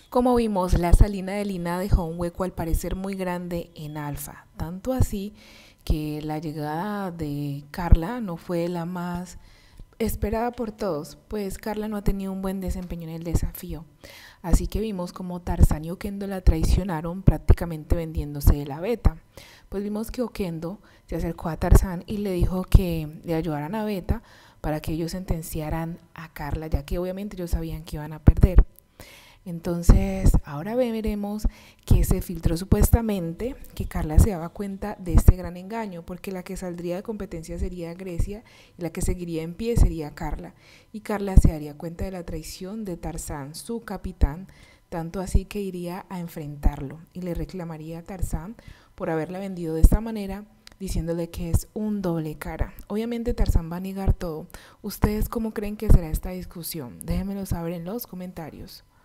Como vimos, la salina de Lina dejó un hueco al parecer muy grande en Alfa, tanto así que la llegada de Carla no fue la más esperada por todos, pues Carla no ha tenido un buen desempeño en el desafío. Así que vimos como Tarzán y Oquendo la traicionaron prácticamente vendiéndose de la beta. Pues vimos que Oquendo se acercó a Tarzán y le dijo que le ayudaran a Beta para que ellos sentenciaran a Carla, ya que obviamente ellos sabían que iban a perder. Entonces, ahora veremos que se filtró supuestamente que Carla se daba cuenta de este gran engaño, porque la que saldría de competencia sería Grecia y la que seguiría en pie sería Carla. Y Carla se daría cuenta de la traición de Tarzán, su capitán, tanto así que iría a enfrentarlo y le reclamaría a Tarzán por haberla vendido de esta manera, diciéndole que es un doble cara. Obviamente Tarzán va a negar todo. ¿Ustedes cómo creen que será esta discusión? Déjenmelo saber en los comentarios.